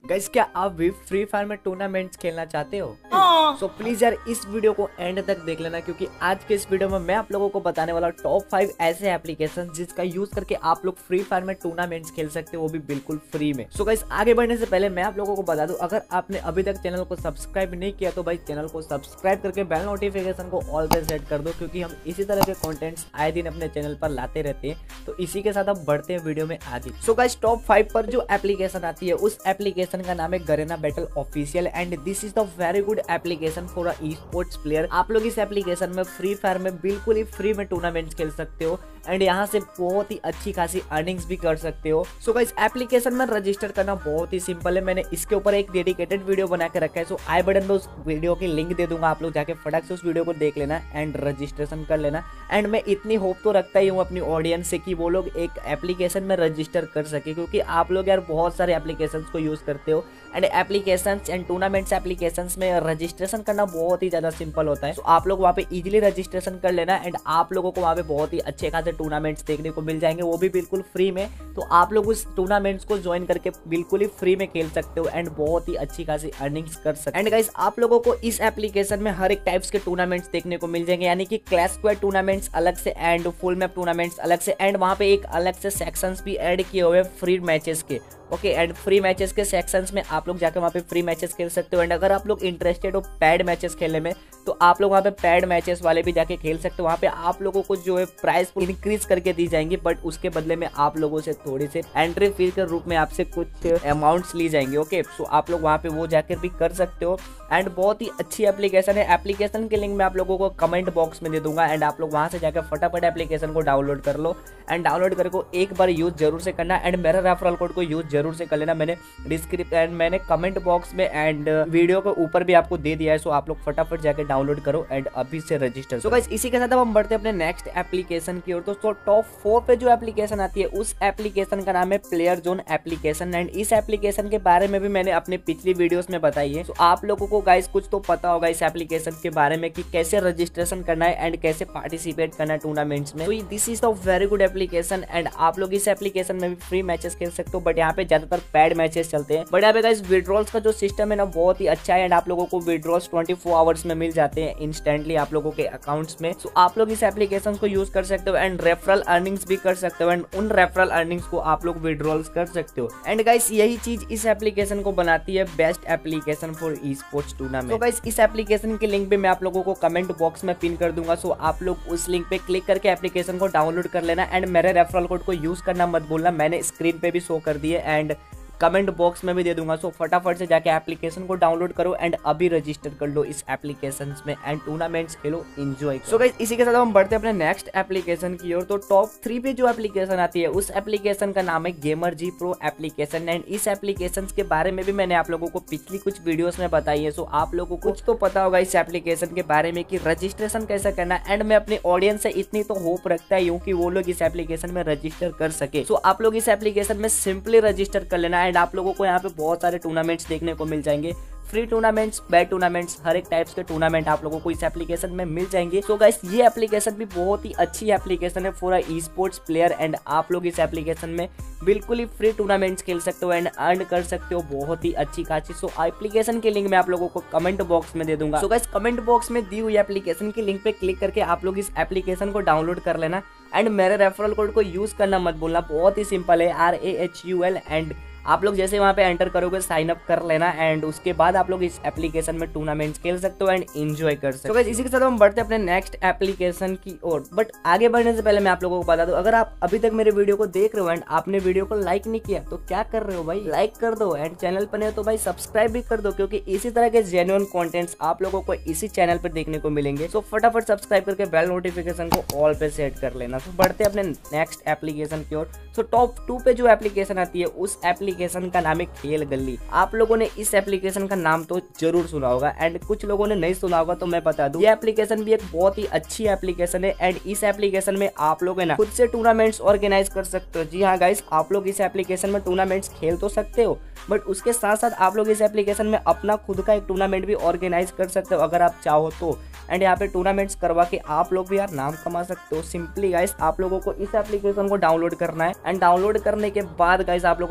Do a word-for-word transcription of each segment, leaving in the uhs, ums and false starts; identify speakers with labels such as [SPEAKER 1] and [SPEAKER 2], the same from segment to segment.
[SPEAKER 1] Guys क्या आप भी फ्री फायर में टूर्नामेंट्स खेलना चाहते हो? सो so, प्लीज यार इस वीडियो को एंड तक देख लेना, क्योंकि आज के इस वीडियो में मैं आप लोगों को बताने वाला टॉप फाइव ऐसे एप्लीकेशन जिसका यूज करके आप लोग फ्री फायर में टूर्नामेंट्स खेल सकते हो, वो भी बिल्कुल फ्री में। सो so, गाइस आगे बढ़ने से पहले मैं आप लोगों को बता दूं, अगर आपने अभी तक चैनल को सब्सक्राइब नहीं किया तो भाई चैनल को सब्सक्राइब करके बेल नोटिफिकेशन को ऑल पे सेट कर दो, क्योंकि हम इसी तरह के कॉन्टेंट्स आए दिन अपने चैनल पर लाते रहते हैं। तो इसी के साथ अब बढ़ते हैं वीडियो में आगे। सो गाइस टॉप फाइव पर जो एप्लीकेशन आती है उस एप्लीकेशन का नाम है Garena battle official, and this is the very good application for a e sports player. आप लोग इस एप्लीकेशन में फ्री फायर में बिल्कुल ही फ्री में टूर्नामेंट्स खेल सकते हो एंड यहाँ से बहुत ही अच्छी खासी अर्निंग्स भी कर सकते हो। सो गाइस एप्लीकेशन में रजिस्टर करना बहुत ही सिंपल है। मैंने इसके ऊपर एक डेडिकेटेड वीडियो बना के रखा है, सो आई बटन में उस वीडियो की लिंक दे दूंगा, आप लोग जाके फटाक से उस वीडियो को देख लेना एंड रजिस्ट्रेशन कर लेना। एंड मैं इतनी होप तो रखता ही हूँ अपनी ऑडियंस से कि वो लोग एक एप्लीकेशन में रजिस्टर कर सके, क्योंकि आप लोग यार बहुत सारे एप्लीकेशन को यूज करते हो and application and tournaments applications में रजिस्ट्रेशन करना बहुत ही ज्यादा सिंपल होता है। तो आप लोग वहाँ पे इजीली रजिस्ट्रेशन कर लेना एंड आप लोगों को वहाँ पे बहुत ही अच्छे खासे टूर्नामेंट्स देखने को मिल जाएंगे, वो भी बिल्कुल फ्री में। तो आप लोग उस टूर्नामेंट्स को ज्वाइन करके बिल्कुल ही फ्री में खेल सकते हो एंड बहुत ही अच्छी खासी अर्निंग्स कर सकते हो। एंड गाइस आप लोगों को इस एप्लीकेशन में हर एक टाइप्स के टूर्नामेंट्स देखने को मिल जाएंगे, यानी कि क्लैश स्क्वाड टूर्नामेंट्स अलग से एंड फुल मैप टूर्नामेंट्स अलग से, एंड वहाँ पे एक अलग से सेक्शंस भी ऐड किए हुए फ्री मैचेस के। ओके एंड फ्री मैचेस के सेक्शंस में आप लोग जाकर वहाँ पे फ्री मैचेस खेल सकते हो। एंड अगर आप लोग इंटरेस्टेड हो पैड मैचेस खेलने में तो आप लोग वहाँ पे पैड मैचेस वाले भी जाके खेल सकते हो। वहाँ पे आप लोगों को जो है प्राइस इंक्रीज करके दी जाएंगी, बट उसके बदले में आप लोगों से थोड़ी से एंट्री फीस के रूप में आपसे कुछ अमाउंट्स ली जाएंगे। ओके सो आप लोग वहाँ पे वो जाकर भी कर सकते हो एंड बहुत ही अच्छी एप्लीकेशन है। एप्लीकेशन के लिंक मैं आप लोगों को कमेंट बॉक्स में दे दूंगा एंड आप लोग वहाँ से जाकर फटाफट एप्लीकेशन को डाउनलोड कर लो एंड डाउनलोड करके एक बार यूज जरूर से करना एंड मेरा रेफरल कोड को यूज जरूर से कर लेना। मैंने डिस्क्रिप्शन एंड मैंने कमेंट बॉक्स में एंड वीडियो के ऊपर भी आपको दे दिया है, सो आप लोग फटाफट जाके डाउनलोड करो एंड अभी से रजिस्टर। सो गाइस इसी के साथ अब हम बढ़ते हैं अपने नेक्स्ट एप्लीकेशन की ओर। तो टॉप फोर पे जो एप्लीकेशन आती है उस एप्लीकेशन का नाम है प्लेयर जोन एप्लीकेशन, एंड इस एप्लीकेशन के बारे में भी मैंने अपने पिछली वीडियोस में बताई है। तो आप लोगों को गाइस कुछ तो पता होगा इस एप्लीकेशन के बारे में कि कैसे रजिस्ट्रेशन करना है एंड कैसे पार्टिसिपेट करना है टूर्नामेंट्स में। तो this is the very good application and आप लोग इस एप्लीकेशन में भी फ्री मैचेस खेल सकते हो, बट यहाँ पे ज्यादातर पैड मैचेस चलते हैं। बट यहाँ पे गाइस विड्रॉल्स का जो सिस्टम है ना बहुत ही अच्छा है एंड आप लोगों को विड्रॉल्स ट्वेंटी फोर आवर्स में मिल जाते हैं इंस्टेंटली आप लोगों के अकाउंट्स में। सो आप लोग इस एप्लीकेशन को यूज कर सकते हो एंड रेफरल अर्निंग्स भी कर सकते हो एंड उन रेफरल अर्निंग्स को आप लोग विड्रॉल्स कर सकते हो। एंड गाइस यही चीज इस एप्लीकेशन को बनाती है best application for e sports tournament. तो गाइस इस एप्लीकेशन की लिंक भी मैं आप लोगों को कमेंट बॉक्स में पिन कर दूंगा, सो आप लोग उस लिंक पे क्लिक करके एप्लीकेशन को डाउनलोड कर लेना एंड मेरे रेफरल कोड को यूज करना मत भूलना, मैंने स्क्रीन पे भी शो कर दिए एंड कमेंट बॉक्स में भी दे दूंगा। सो फटाफट से जाके एप्लीकेशन को डाउनलोड करो एंड अभी रजिस्टर कर लो इस एप्लीकेशन में एंड टूर्नामेंट्स खेलो, एंजॉय करो। सो गाइस इसी के साथ हम बढ़ते हैं अपने नेक्स्ट एप्लीकेशन की ओर। तो टॉप थ्री पे जो एप्लीकेशन आती है उस एप्लीकेशन का नाम है gamer G pro application, and इस एप्लीकेशन के बारे में भी मैंने आप लोगों को पिछली कुछ वीडियोस में बताई है। सो आप लोगों को कुछ तो पता होगा इस एप्लीकेशन के बारे में कि रजिस्ट्रेशन कैसे करना है एंड मैं अपने ऑडियंस से इतनी तो होप रखता ही हूँ कि वो लोग इस एप्लीकेशन में रजिस्टर कर सके। सो आप लोग इस एप्लीकेशन में सिंपली रजिस्टर कर लेना एंड आप लोगों को यहाँ पे बहुत सारे टूर्नामेंट्स देखने को मिल जाएंगे, फ्री टूर्नामेंट्स, बैड टूर्नामेंट्स, हर एक टाइप्स के टूर्नामेंट आप लोगों को इस एप्लीकेशन में मिल जाएंगे। सो गाइस ये एप्लीकेशन भी बहुत ही अच्छी एप्लीकेशन है for e sports player and आप लोग इस एप्लीकेशन में बिल्कुल ही फ्री टूर्नामेंट्स खेल सकते हो एंड अर्न कर सकते हो बहुत ही अच्छी खासी। सो एप्लीकेशन की लिंक मैं आप लोगों को कमेंट बॉक्स में दे दूंगा। सो गाइस कमेंट बॉक्स में दी हुई एप्लीकेशन की लिंक पे क्लिक करके आप लोग इस एप्लीकेशन को डाउनलोड कर लेना एंड मेरे रेफरल कोड को यूज करना मत भूलना, बहुत ही सिंपल है, R A H U L. And आप लोग जैसे वहाँ पे एंटर करोगे साइन अप कर लेना एंड उसके बाद आप लोग इस एप्लीकेशन में टूर्नामेंट्स खेल सकते हो एंड एंजॉय कर सकते हो। तो इसी के साथ हम बढ़ते हैं अपने नेक्स्ट एप्लीकेशन की ओर। बट आगे बढ़ने से पहले मैं आप लोगों को बता दूं, अगर आप अभी तक मेरे वीडियो को देख रहे हो एंड आपने वीडियो को लाइक नहीं किया तो क्या कर रहे हो भाई, लाइक कर दो एंड चैनल पर नहीं तो भाई सब्सक्राइब भी कर दो, क्योंकि इसी तरह के जेन्युइन कॉन्टेंट्स आप लोगों को इसी चैनल पर देखने को मिलेंगे। सो फटाफट सब्सक्राइब करके बेल नोटिफिकेशन को ऑल पे सेट कर लेना। तो बढ़ते हैं अपने नेक्स्ट एप्लीकेशन की ओर। सो टॉप टू पे जो एप्लीकेशन आती है उस एप्लीकेशन का नाम है खेल गली। आप लोगों ने इस एप्लीकेशन का नाम तो जरूर सुना होगा एंड कुछ लोगों ने नहीं सुना होगा, तो मैं बता दूं ये एप्लीकेशन भी एक बहुत ही अच्छी एप्लीकेशन है एंड इस एप्लीकेशन में आप लोग है ना खुद से टूर्नामेंट्स ऑर्गेनाइज कर सकते हो। जी हाँ गाइस आप लोग इस एप्लीकेशन में टूर्नामेंट्स खेल तो सकते हो, बट उसके साथ साथ आप लोग इस एप्लीकेशन में अपना खुद का एक टूर्नामेंट भी ऑर्गेनाइज कर सकते हो अगर आप चाहो तो। एंड यहाँ पे टूर्नामेंट्स करवा के आप लोग भी यार नाम कमा सकते हो। सिंपली गाइस आप लोगों को इस एप्लीकेशन को डाउनलोड करना है एंड डाउनलोड करने के बाद गाइस आप लोगों को वहाँ पे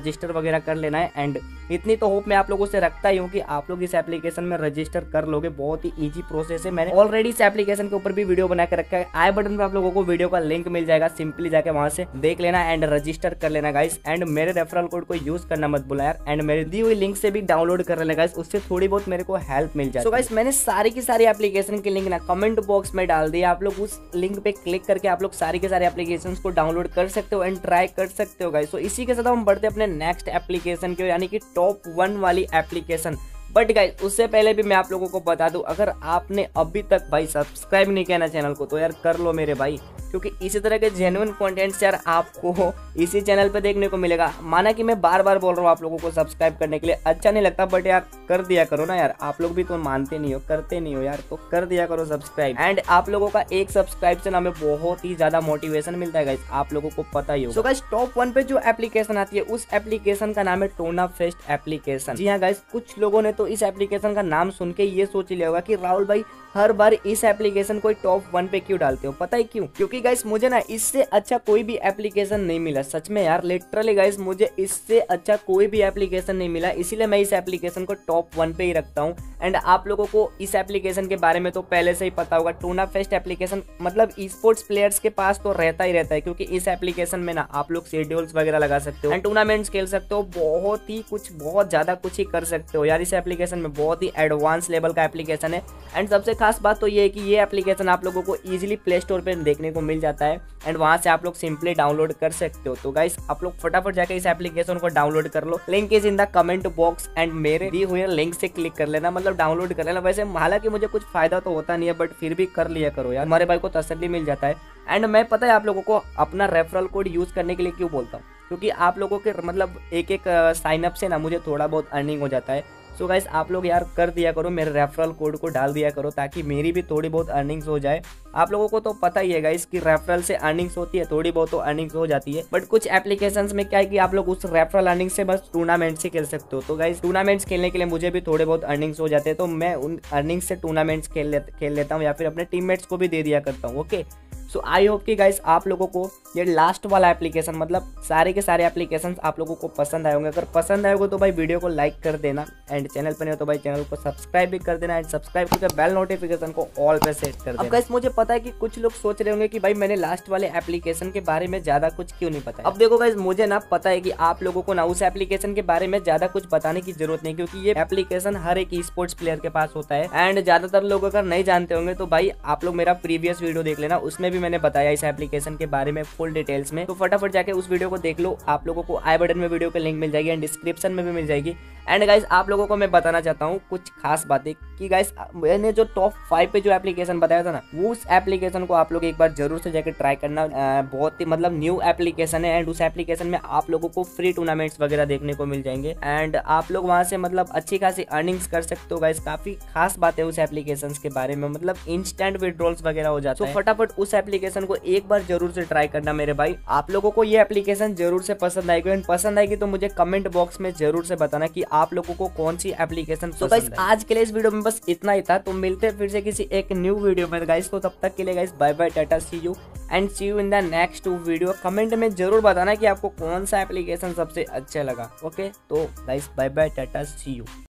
[SPEAKER 1] रजिस्टर वगैरह कर लेना है। एंड इतनी तो होप मैं आप लोगों से रखता ही हूँ कि आप लोग इस एप्लीकेशन में रजिस्टर कर लोगे। बहुत ही ईजी प्रोसेस है, मैंने ऑलरेडी इस एप्लीकेशन के ऊपर भी वीडियो बना के रखा है। आई बटन पर आप लोगों को वीडियो का लिंक मिल जाएगा, सिंपली जाके वहां से देख लेना एंड रजिस्टर कर लेना गाइस। एंड मेरे रेफरल कोड को यूज करना मत भूलना यार। एंड मेरी दी हुई लिंक से भी डाउनलोड कर लेना गाइस, उससे थोड़ी बहुत मेरे को हेल्प मिल जाए। सो गाइस मैंने सारी की सारी एप्लीकेशन की लिंक ना कमेंट बॉक्स में डाल दी, आप लोग उस लिंक पे क्लिक करके आप लोग सारी के सारे एप्लीकेशंस को डाउनलोड कर सकते हो एंड ट्राई कर सकते हो गाइस। सो इसी के साथ हम बढ़ते अपने नेक्स्ट एप्लीकेशन के, यानी कि टॉप वन वाली एप्लीकेशन। बट गाइस उससे पहले भी मैं आप लोगों को बता दूं, अगर आपने अभी तक भाई सब्सक्राइब नहीं किया ना चैनल को तो यार कर लो मेरे भाई, क्योंकि इसी तरह के जेन्युइन कंटेंट्स यार आपको इसी चैनल पे देखने को मिलेगा। माना कि मैं बार बार बोल रहा हूँ आप लोगों को सब्सक्राइब करने के लिए, अच्छा नहीं लगता बट यार कर दिया करो ना यार, आप लोग भी तो मानते नहीं हो, करते नहीं हो यार, तो कर दिया करो सब्सक्राइब। एंड आप लोगों का एक सब्सक्राइब से हमें बहुत ही ज्यादा मोटिवेशन मिलता है गाइस, आप लोगों को पता ही होगा। सो गाइस टॉप वन पे जो एप्लीकेशन आती है उस एप्लीकेशन का नाम है टोना फेस्ट एप्लीकेशन। जी हाँ गाइस, कुछ लोगों ने तो इस एप्लीकेशन का नाम सुन के ये सोच लिया होगा कि राहुल भाई हर बार इस एप्लीकेशन को टॉप वन पे क्यों डालते हो। पता है क्यों? क्योंकि गाइस मुझे ना इससे अच्छा कोई भी एप्लीकेशन नहीं मिला, सच में यार, लिटरली गाइस मुझे इससे अच्छा कोई भी एप्लीकेशन नहीं मिला, इसीलिए मैं इस एप्लीकेशन को टॉप वन पे ही रखता हूँ। एंड आप लोगों को इस एप्लीकेशन के बारे में तो पहले से ही पता होगा, टोना फेस्ट एप्लीकेशन मतलब ई स्पोर्ट्स प्लेयर्स के पास तो रहता ही रहता है, क्योंकि इस एप्लीकेशन में ना आप लोग शेड्यूल्स वगैरह लगा सकते हो एंड टूर्नामेंट्स खेल सकते हो, बहुत ही कुछ बहुत ज्यादा कुछ ही कर सकते हो यार। इस एप्लीकेशन में बहुत ही एडवांस लेवल का एप्लीकेशन है। एंड सबसे खास बात तो ये है कि ये एप्लीकेशन आप लोगों को इजीली प्ले स्टोर पे देखने को मिल जाता है एंड वहां से आप लोग सिंपली डाउनलोड कर सकते हो। तो गाइस आप लोग फटाफट जाकर इस एप्लीकेशन को डाउनलोड कर लो, link is in the comment box and मेरे दी हुए लिंक से क्लिक कर लेना, मतलब डाउनलोड कर लेना। वैसे हालांकि मुझे कुछ फायदा तो होता नहीं है बट फिर भी कर लिया करो यार, हमारे भाई को तसल्ली मिल जाता है। एंड मैं पता है आप लोगों को अपना रेफरल कोड यूज करने के लिए क्यों बोलता हूँ, क्योंकि आप लोगों के मतलब एक एक साइन अप से ना मुझे थोड़ा बहुत अर्निंग हो जाता है। सो गाइस आप लोग यार कर दिया करो, मेरे रेफरल कोड को डाल दिया करो ताकि मेरी भी थोड़ी बहुत अर्निंग्स हो जाए। आप लोगों को तो पता ही है गाइस कि रेफरल से अर्निंग्स होती है, थोड़ी बहुत तो अर्निंग्स हो जाती है, बट कुछ एप्लीकेशंस में क्या है कि आप लोग उस रेफरल अर्निंग से बस टूर्नामेंट्स ही खेल सकते हो। तो गाइस टूर्नामेंट्स खेलने के लिए मुझे भी थोड़े बहुत अर्निंग्स हो जाते हैं, तो मैं उन अर्निंग्स से टूर्नामेंट्स खेल ले, खेल लेता हूँ या फिर अपने टीममेट्स को भी दे दिया करता हूँ। ओके, सो आई होप कि गाइस आप लोगों को ये लास्ट वाला एप्लीकेशन मतलब सारे के सारे एप्लीकेशंस आप लोगों को पसंद आए होंगे। अगर पसंद आए होगा तो भाई वीडियो को लाइक कर देना एंड चैनल पर नहीं हो तो भाई चैनल को सब्सक्राइब भी कर देना एंड सब्सक्राइब करके बेल नोटिफिकेशन को ऑल पे सेट कर देना। अब गाइस मुझे पता है कि कुछ लोग सोच रहे होंगे कि भाई मैंने लास्ट वाले एप्लीकेशन के बारे में ज्यादा कुछ क्यों नहीं पता है। अब देखो गाइस मुझे ना पता है कि आप लोगों को ना उस एप्लीकेशन के बारे में ज्यादा कुछ बताने की जरूरत नहीं, क्योंकि ये एप्लीकेशन हर एक ई स्पोर्ट्स प्लेयर के पास होता है एंड ज्यादातर लोग अगर नहीं जानते होंगे तो भाई आप लोग मेरा प्रीवियस वीडियो देख लेना, उसमें भी मैंने बताया इस एप्लीकेशन के बारे में फुल डिटेल्स में। तो फटाफट जाके उस वीडियो को देख लो, आप लोगों को आई बटन में वीडियो की लिंक मिल जाएगी एंड डिस्क्रिप्शन में भी मिल जाएगी। एंड गाइस आप लोगों को मैं बताना चाहता हूँ कुछ खास बातें कि गाइस मैंने जो टॉप फाइव पे जो एप्लीकेशन बताया था ना, वो उस एप्लीकेशन को आप लोग एक बार जरूर से जाकर ट्राई करना। आ, बहुत ही मतलब न्यू एप्लीकेशन है एंड उस एप्लीकेशन में आप लोगों को फ्री टूर्नामेंट्स वगैरह देखने को मिल जाएंगे एंड आप लोग वहां से मतलब अच्छी खासी अर्निंग्स कर सकते हो गाइस। काफी खास बात है उस एप्लीकेशन के बारे में, मतलब इंस्टेंट विड्रॉल्स वगैरह हो जाता है। तो फटाफट उस एप्लीकेशन को एक बार जरूर से ट्राई करना मेरे भाई, आप लोगों को ये एप्लीकेशन जरूर से पसंद आएगी एंड पसंद आएगी तो मुझे कमेंट बॉक्स में जरूर से बताना कि आप लोगों को कौन सी एप्लीकेशन पसंद है। तो गाइस आज के लिए इस वीडियो में बस इतना ही था, तो मिलते हैं फिर से किसी एक न्यू वीडियो में गाइस। तो तब तक के लिए guys bye bye, tata, see you and see you in the next video. Comment में जरूर बताना कि आपको कौन सा एप्लीकेशन सबसे अच्छा लगा। ओके तो guys bye bye, tata, see you.